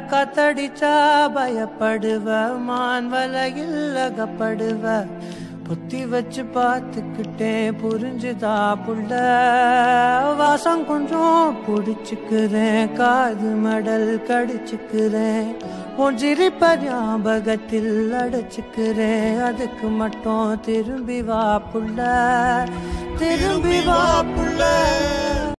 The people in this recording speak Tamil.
காத்தடிச்சா பயப்படுவ, மான் வலையில் அகப்படுவ. புத்தி வச்சு பார்த்துக்கிட்டேன் புரிஞ்சுதா புள்ள. வாசம் கொஞ்சம் புடிச்சுக்கிறேன், காது மடல் கடிச்சுக்கிறேன். உன் சிரிப்ப ஞாபகத்தில் அடைச்சுக்கிறேன். அதுக்கு மட்டும் திரும்பி வா புள்ள, திரும்பி வா புள்ள.